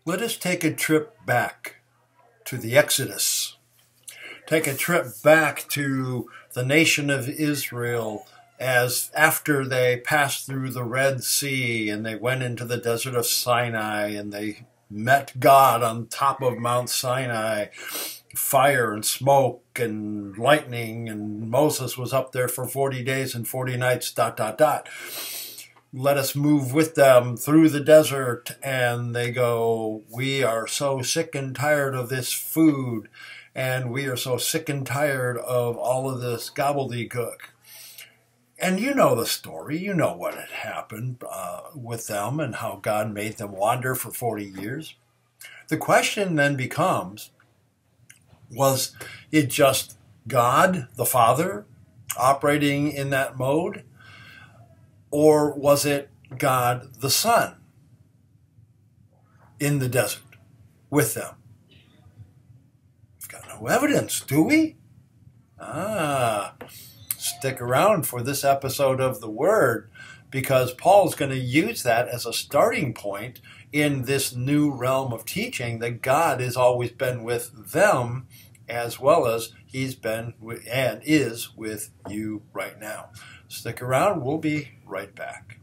Let us take a trip back to the Exodus. Take a trip back to the nation of Israel as after they passed through the Red Sea and they went into the desert of Sinai and they met God on top of Mount Sinai, fire and smoke and lightning, and Moses was up there for 40 days and 40 nights, ... Let us move with them through the desert, and they go, we are so sick and tired of this food, and we are so sick and tired of all of this gobbledygook. And you know the story. You know what had happened with them and how God made them wander for 40 years. The question then becomes, was it just God, the Father, operating in that mode? Or was it God, the Son, in the desert with them? We've got no evidence, do we? Stick around for this episode of the Word, because Paul's going to use that as a starting point in this new realm of teaching that God has always been with them as well as he's been and is with you right now. Stick around. We'll be right back.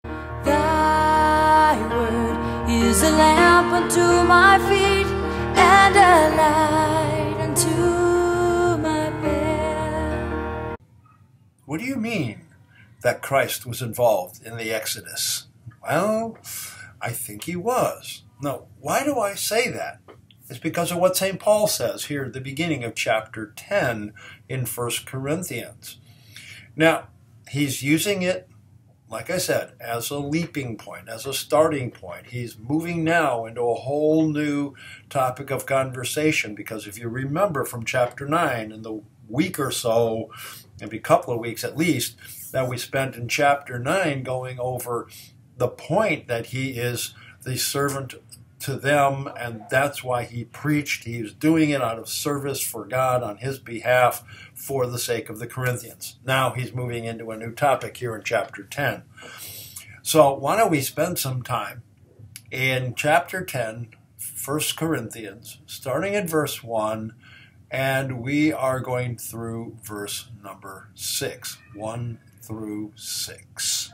Thy word is a lamp unto my feet and a light unto my path. What do you mean that Christ was involved in the Exodus? Well, I think he was. Now, why do I say that? It's because of what St. Paul says here at the beginning of chapter 10 in 1 Corinthians. Now, he's using it, like I said, as a leaping point, as a starting point. He's moving now into a whole new topic of conversation, because if you remember from chapter 9, in the week or so, maybe a couple of weeks at least, that we spent in chapter 9 going over the point that he is the servant to them, and that's why he preached. He was doing it out of service for God on his behalf for the sake of the Corinthians. Now he's moving into a new topic here in chapter 10. So why don't we spend some time in chapter 10, 1 Corinthians, starting at verse 1, and we are going through verse number 6, 1 through 6.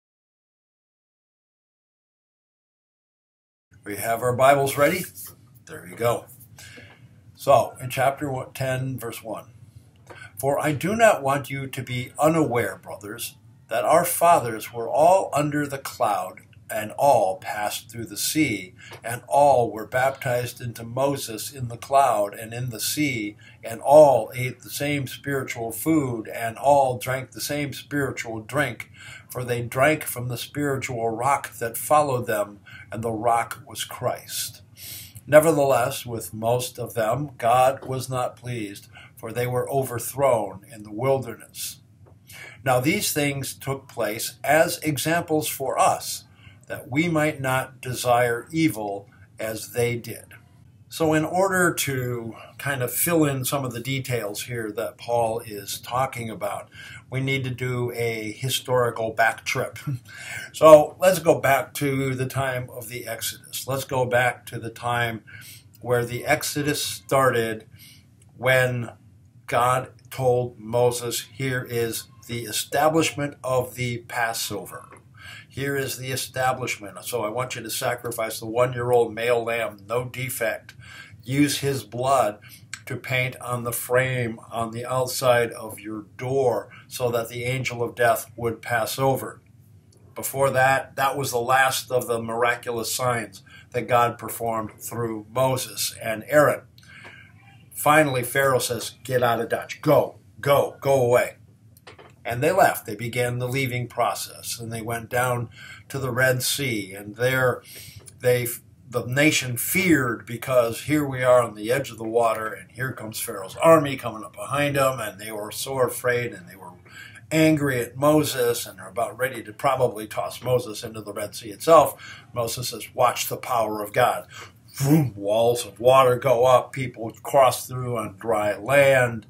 We have our Bibles ready? There you go. So, in chapter 10, verse 1. For I do not want you to be unaware, brothers, that our fathers were all under the cloud, and all passed through the sea, and all were baptized into Moses in the cloud and in the sea, and all ate the same spiritual food, and all drank the same spiritual drink, for they drank from the spiritual rock that followed them, and the rock was Christ. Nevertheless, with most of them God was not pleased, for they were overthrown in the wilderness. Now these things took place as examples for us, that we might not desire evil as they did. So in order to kind of fill in some of the details here that Paul is talking about, we need to do a historical back trip. So let's go back to the time of the Exodus. Let's go back to the time where the Exodus started, when God told Moses, here is the establishment of the Passover. Here is the establishment. So I want you to sacrifice the 1-year-old male lamb, no defect. Use his blood to paint on the frame on the outside of your door so that the angel of death would pass over. Before that, that was the last of the miraculous signs that God performed through Moses and Aaron. Finally, Pharaoh says, get out of Dodge. Go away. And they left. They began the leaving process, and they went down to the Red Sea, and there the nation feared, because here we are on the edge of the water, and here comes Pharaoh's army coming up behind them, and they were so afraid, and they were angry at Moses, and they're about ready to probably toss Moses into the Red Sea itself. Moses says, watch the power of God. Vroom, walls of water go up, people cross through on dry land,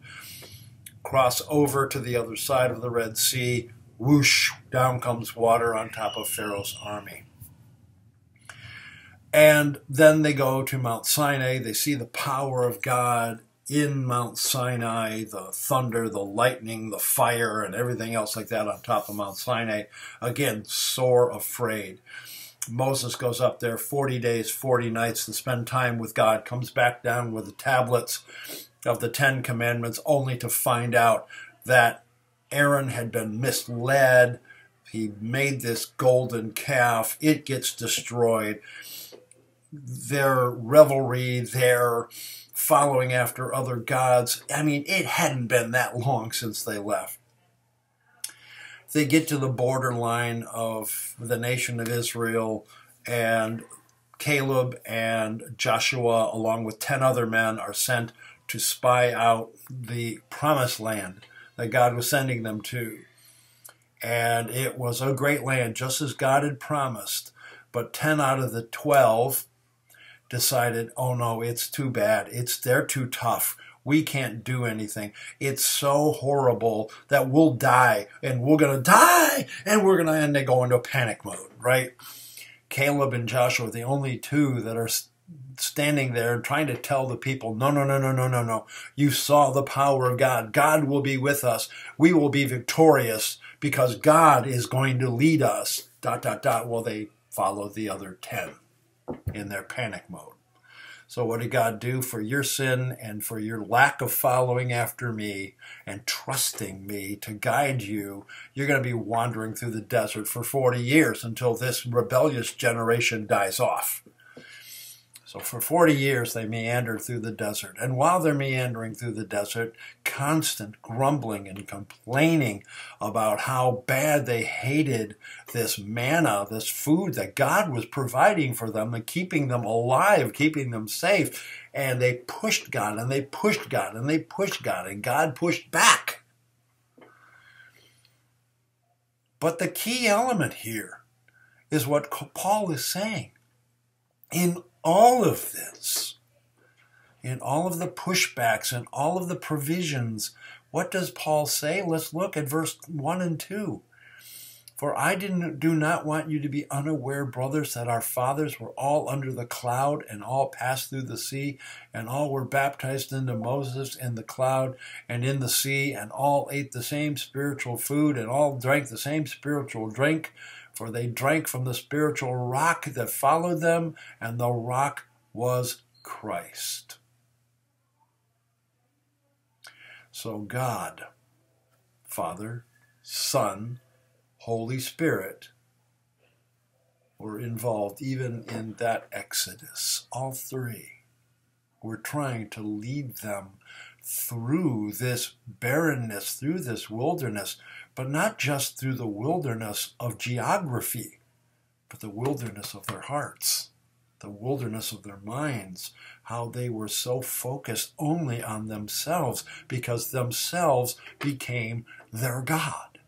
cross over to the other side of the Red Sea, whoosh, down comes water on top of Pharaoh's army. And then they go to Mount Sinai. They see the power of God in Mount Sinai, the thunder, the lightning, the fire, and everything else like that on top of Mount Sinai. Again, sore afraid. Moses goes up there 40 days, 40 nights to spend time with God, comes back down with the tablets of the 10 Commandments, only to find out that Aaron had been misled. He made this golden calf. It gets destroyed. Their revelry, their following after other gods. I mean, it hadn't been that long since they left. They get to the borderline of the nation of Israel, and Caleb and Joshua, along with 10 other men, are sent to spy out the promised land that God was sending them to. And it was a great land, just as God had promised. But 10 out of the 12 decided, oh no, it's too bad. They're too tough. We can't do anything. It's so horrible that we'll die, and we're going to die, and they go into a panic mode, right? Caleb and Joshua are the only two that are standing there trying to tell the people, no. You saw the power of God. God will be with us. We will be victorious because God is going to lead us, ... Well, they followed the other 10 in their panic mode. So what did God do? For your sin and for your lack of following after me and trusting me to guide you, you're going to be wandering through the desert for 40 years until this rebellious generation dies off. So for 40 years they meandered through the desert. And while they're meandering through the desert, constant grumbling and complaining about how bad they hated this manna, this food that God was providing for them and keeping them alive, keeping them safe. And they pushed God, and they pushed God, and they pushed God, and God pushed back. But the key element here is what Paul is saying. In all of this, in all of the pushbacks and all of the provisions, what does Paul say? Let's look at verse 1 and 2. For I do not want you to be unaware, brothers, that our fathers were all under the cloud and all passed through the sea, and all were baptized into Moses in the cloud and in the sea, and all ate the same spiritual food, and all drank the same spiritual drink. For they drank from the spiritual rock that followed them, and the rock was Christ. So God, Father, Son, Holy Spirit were involved even in that exodus. All three were trying to lead them through this barrenness, through this wilderness, but not just through the wilderness of geography, but the wilderness of their hearts, the wilderness of their minds, how they were so focused only on themselves because themselves became their God.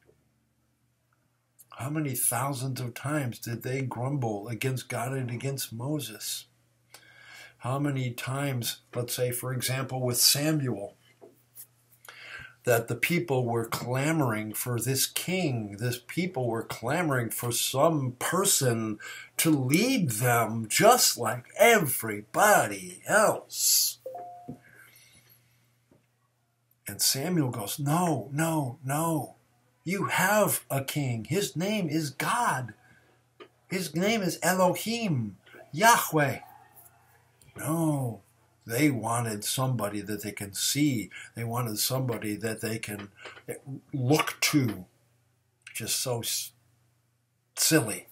How many thousands of times did they grumble against God and against Moses? How many times, let's say, for example, with Samuel, that the people were clamoring for this king. This people were clamoring for some person to lead them just like everybody else. And Samuel goes, no. You have a king. His name is God. His name is Elohim, Yahweh. No. They wanted somebody that they can see. They wanted somebody that they can look to. Just so silly.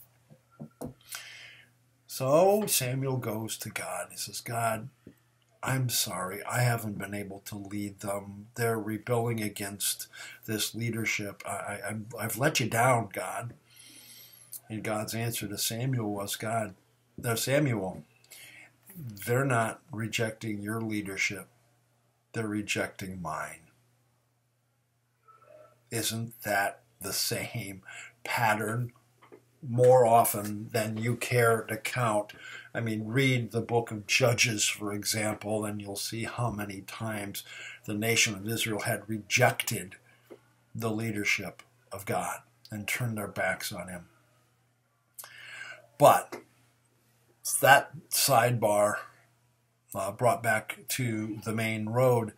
So Samuel goes to God. He says, God, I'm sorry. I haven't been able to lead them. They're rebelling against this leadership. I've let you down, God. And God's answer to Samuel was, Samuel, they're not rejecting your leadership. They're rejecting mine. Isn't that the same pattern more often than you care to count? I mean, read the book of Judges, for example, and you'll see how many times the nation of Israel had rejected the leadership of God and turned their backs on him. But that sidebar brought back to the main road,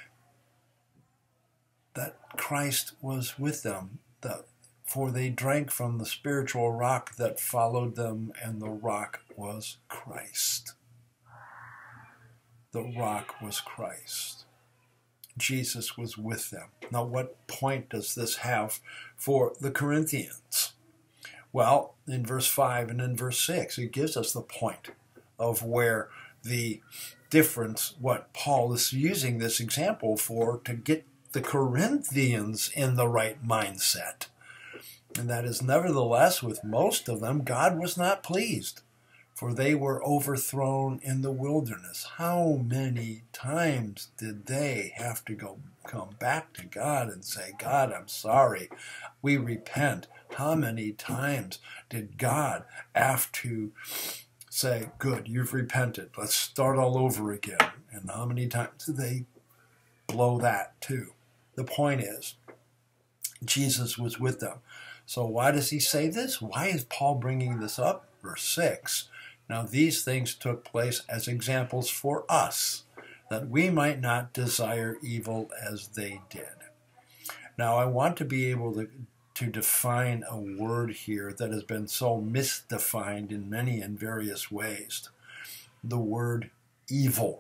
that Christ was with them, for they drank from the spiritual rock that followed them, and the rock was Christ. The rock was Christ. Jesus was with them. Now, what point does this have for the Corinthians? Well, in verse 5 and in verse 6, it gives us the point of where the difference, what Paul is using this example for, to get the Corinthians in the right mindset. And that is, nevertheless, with most of them, God was not pleased, for they were overthrown in the wilderness. How many times did they have to come back to God and say, God, I'm sorry, we repent? How many times did God have to say, good, you've repented, let's start all over again? And how many times did they blow that too? The point is, Jesus was with them. So why does he say this? Why is Paul bringing this up? Verse 6. Now these things took place as examples for us, that we might not desire evil as they did. Now I want to be able to define a word here that has been so misdefined in many and various ways. The word evil.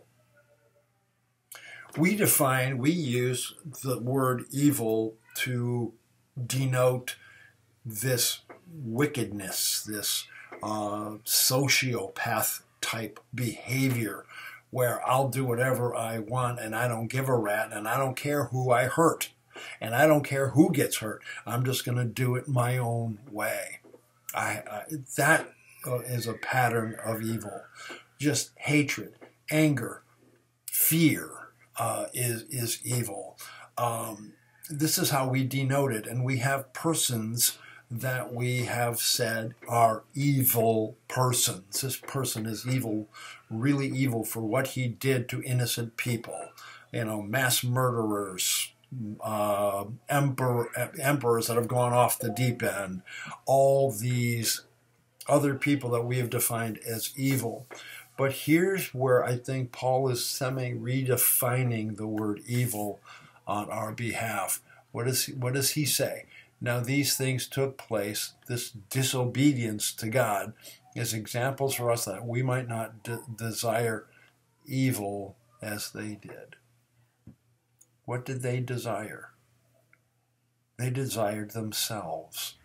We use the word evil to denote this wickedness, this sociopath type behavior, where I'll do whatever I want and I don't give a rat, and I don't care who I hurt, and I don't care who gets hurt. I'm just going to do it my own way. That is a pattern of evil. Just hatred, anger, fear is evil. This is how we denote it, and we have persons that we have said are evil persons. This person is evil, really evil, for what he did to innocent people. Mass murderers, emperors that have gone off the deep end, all these other people that we have defined as evil. But here's where I think Paul is redefining the word evil on our behalf. What does he say? Now these things took place, this disobedience to God, is examples for us that we might not desire evil as they did. What did they desire? They desired themselves.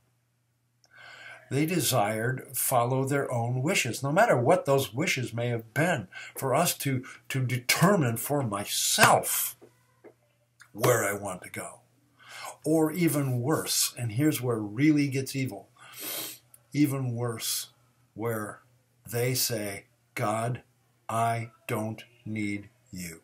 They desired follow their own wishes, no matter what those wishes may have been, for us to determine for myself where I want to go. Or even worse, and here's where it really gets evil, even worse, where they say, God, I don't need you.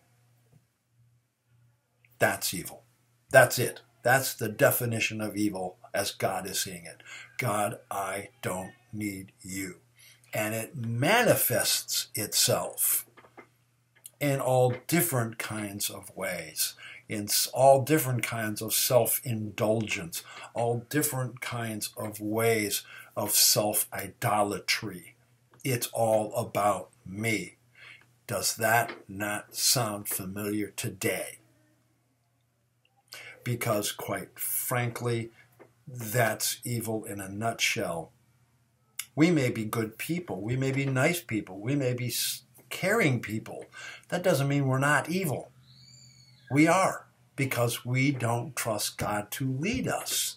That's evil. That's it. That's the definition of evil as God is seeing it. God, I don't need you. And it manifests itself in all different kinds of ways, in all different kinds of self-indulgence, all different kinds of ways of self-idolatry. It's all about me. Does that not sound familiar today? Because, quite frankly, that's evil in a nutshell. We may be good people. We may be nice people. We may be caring people. That doesn't mean we're not evil. We are, because we don't trust God to lead us.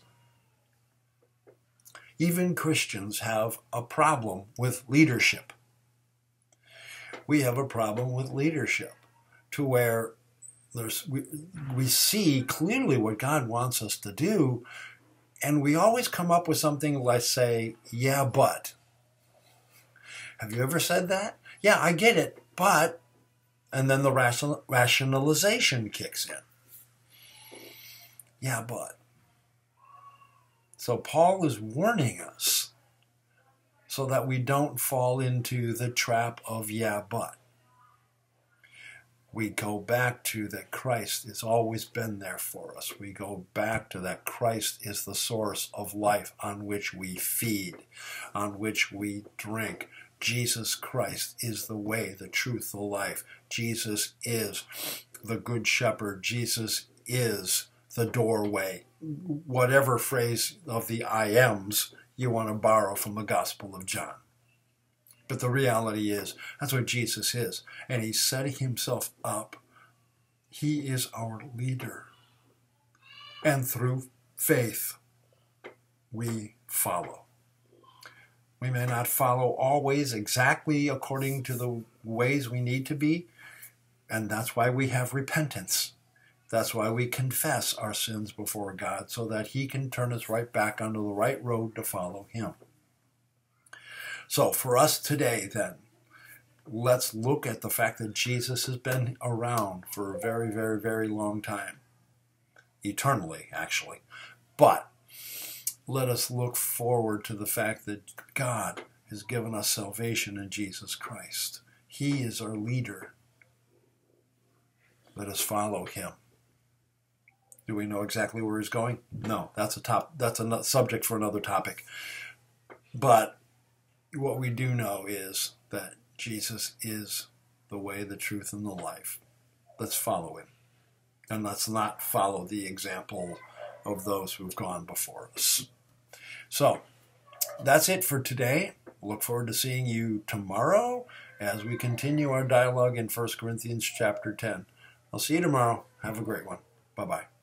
Even Christians have a problem with leadership. We have a problem with leadership to where we see clearly what God wants us to do, and we always come up with something like, say, yeah, but. Have you ever said that? Yeah, I get it, but, and then the rationalization kicks in. Yeah, but. So Paul is warning us so that we don't fall into the trap of yeah, but. We go back to that Christ has always been there for us. We go back to that Christ is the source of life on which we feed, on which we drink. Jesus Christ is the way, the truth, the life. Jesus is the good shepherd. Jesus is the doorway. Whatever phrase of the I ams you want to borrow from the Gospel of John. But the reality is, that's what Jesus is. And he's setting himself up. He is our leader. And through faith, we follow. We may not follow always exactly according to the ways we need to be. And that's why we have repentance. That's why we confess our sins before God, so that he can turn us right back onto the right road to follow him. So for us today, then, let's look at the fact that Jesus has been around for a very, very, very long time. Eternally, actually. But let us look forward to the fact that God has given us salvation in Jesus Christ. He is our leader. Let us follow him. Do we know exactly where he's going? No, that's a subject for another topic. But what we do know is that Jesus is the way, the truth, and the life. Let's follow him. And let's not follow the example of those who have gone before us. So, that's it for today. Look forward to seeing you tomorrow as we continue our dialogue in 1 Corinthians chapter 10. I'll see you tomorrow. Have a great one. Bye-bye.